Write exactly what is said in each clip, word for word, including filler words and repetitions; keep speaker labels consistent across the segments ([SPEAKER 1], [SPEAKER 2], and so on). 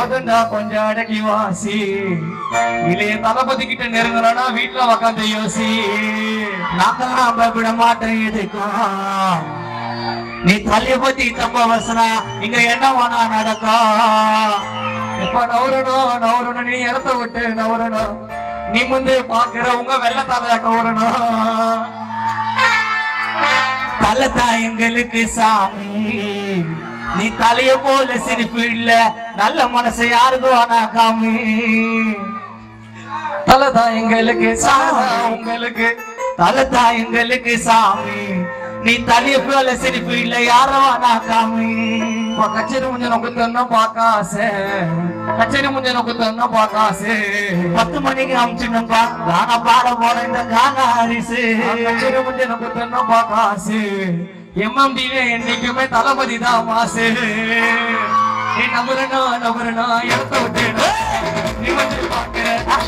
[SPEAKER 1] போதுண்டா கொஞ்சம் அடக்கி வாசி இளைய தளபதி கிட்ட நெருங்கலன்னா வீட்டுல உக்காந்து யோசி நாங்கெல்லாம் பயப்பட மாட்டேன் எதுக்கும் நீ தளபதி தப்ப வசனா இங்க என்ன வேணா நடக்கும் இப்ப நவரணும் நவரணும் நீ இடத்த விட்டு நவரணும் நீ முந்து பாக்குற உங்க வெள்ளத்தால நவரணும் தலதா எங்களுக்கு சாமி நீ தலைய போல சிரிப்பு இல்ல நல்ல மனசை யாருக்கும் ஆனா காமி தலதா எங்களுக்கு சாமி உங்களுக்கு தலதா எங்களுக்கு சாமி நீ தலைய போல சிரிப்பு இல்ல யாரும் ஆனா காமி கச்சேரி முஞ்ச நோக்கத்தன்னா பாக்காசே கச்சேரி முஞ்ச நோக்கத்தன்னா பாக்காசே பத்து மணிக்கு அமிச்சுனப்பா கானா பாட போற இந்த கானா அரிசு கச்சேரி முஞ்ச நோக்கத்தன்னா பாக்காசே எம்எம்டில என்னைக்குமே தளபதி தான் மாசு நீ நம்புறனா நம்புறனா இடத்த விட்டு நீ வந்து பாக்குற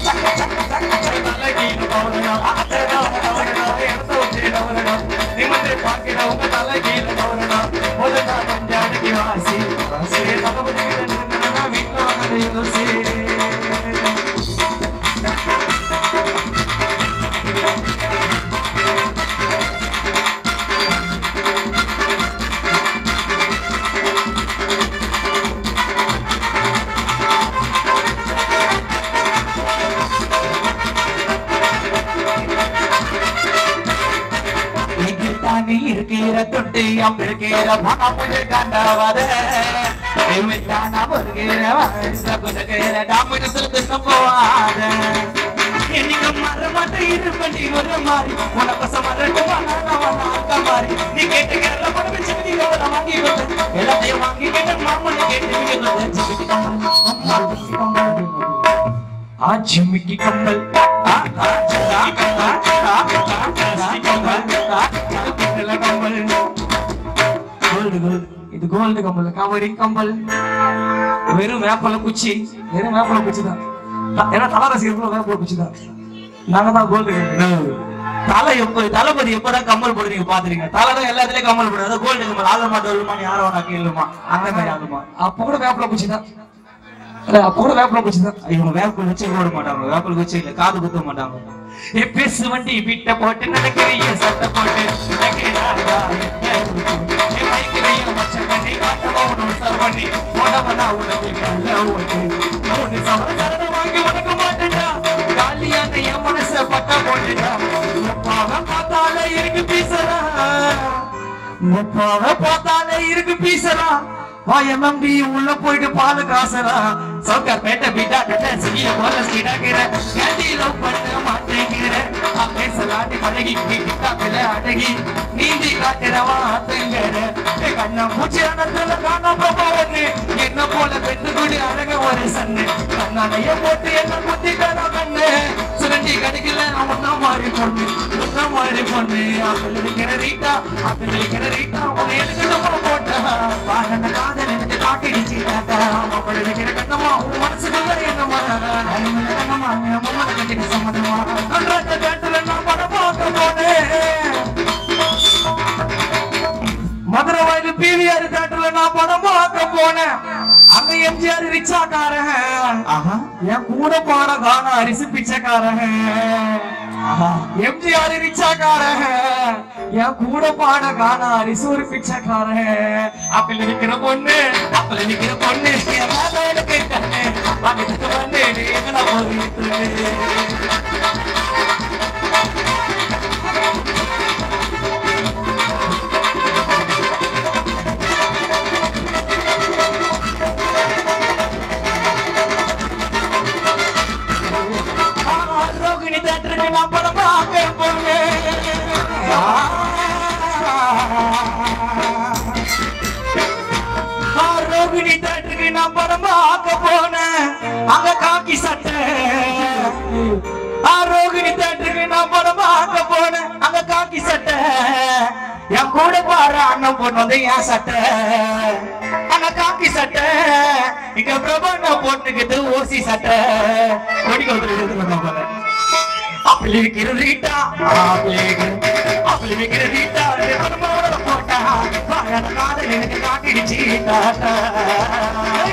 [SPEAKER 1] இடத்த விட்டு நம்புறனா நீ வந்து பாக்குற உங்க தலைகீழ நம்புறனா முதல்ல கொஞ்சம் அடக்கி வாசி தளபதி வீட்டுல வந்து யோசி இருக்கிற தொட்டு இருக்கிற பணம் கண்டவர போவாத நீங்க மர மட்டும் இரு பண்ணி ஒரு மாதிரி உனக்கு சமரட்டு மாதிரி நீ கேட்டு கேரள படம் வாங்கி எல்லாத்தையும் வாங்கி கேட்ட மாமூலி கேட்டு ஆஜிமிக்கு கம்பல் இது கோல்டு கம்பல் கவரிங் கம்பல் வெறும் வேப்பல குச்சி வெறும் வேப்பல குச்சி தான் ஏன்னா தலரசிகர்கள் வேப்பல குச்சி தான் நாங்க தான் கோல்டு தலை எப்ப தளபதி எப்பதான் கம்பல் போடுறீங்க பாத்துறீங்க தலைதான் எல்லாத்துலயும் கம்பல் போடுறது கோல்டு கம்பல் ஆகமா டொல்லுமா யாரோ நான் கேளுமா அந்த மாதிரி ஆகுமா அப்ப கூட வேப்பல குச்சி தான் அப்ப கூட வேப்பல குச்சி தான் இவங்க வேப்பல் வச்சு போட மாட்டாங்க வேப்பல் குச்சி இல்ல காது குத்த மாட்டாங்க பேசு வண்டி வீட்டை போட்டு நடக்கிறிய சட்டை போட்டு மனச பட்ட போட்டுட்டா பார்த்தாலே இருக்கு பீசரா பார்த்தாலே இருக்கு பீசரா வாயமம்பி உள்ள போயிட்டு பாலு காசரா சவுக்கா பேட்ட பீட்டா செய்ய போல சீடாகிற கேண்டி லவ் பண்ண மாட்டேங்கிற பேசலாட்டி பழகி கிட்டாப்பில அடகி நீந்தி காட்டுறவா ஆத்தங்கிற கண்ண மூச்சு அனத்துல காணாம போறது என்ன போல பெற்று கூடி அழக ஒரு சன்னு கண்ணாலைய போட்டு என்ன குத்தி தர கண்ணு சுரண்டி கடைக்கல அவன் தான் மாறி பொண்ணு தான் மாறி பொண்ணு அப்படி இருக்கிற ரீட்டா அப்படி இருக்கிற ரீட்டா உன்னை எனக்கு போட்டா வாகன காதல் எனக்கு காட்டிடுச்சு அப்படி இருக்கிற கண்ணமா உன் மனசுக்குள்ள என்னமா கண்ணமா அம்மா கட்டிட்டு சம்மந்தமா அன்றாட்ட பேட்டுல நான் படம் பார்க்க போனேன் மதுரை வயலு பிவிஆர் தேட்டர்ல நான் படம் பார்க்க போனேன் அங்க எம்ஜிஆர் ரிச்சாக்காரன் என் கூட பாட கானா அரிசி பிச்சைக்காரன் எம்ஜிஆர் ரிச்சாக்காரன் என் கூட பாட கானா அரிசி ஒரு பிச்சைக்காரன் அப்பல நிக்கிற பொண்ணு அப்பல நிக்கிற பொண்ணு எனக்கு கண்ணு பக்கத்துக்கு வந்து எங்கடா போயிட்டு அங்க காக்கி சட்டை ரோகிணி தேட்டருக்கு நான் படம் பார்க்க போனேன் அங்க காக்கி சட்டை என் கூட பாரு அண்ணன் பொண்ணு வந்து என் சட்டை அங்க காக்கி சட்டை இங்க பிரபண்ண பொண்ணுக்கு ஓசி சட்டை கொடி போல அப்படி இருக்கிற ரீட்டா அப்படி இருக்கிற ரீட்டா போட்டா காதல் எனக்கு காட்டிடுச்சு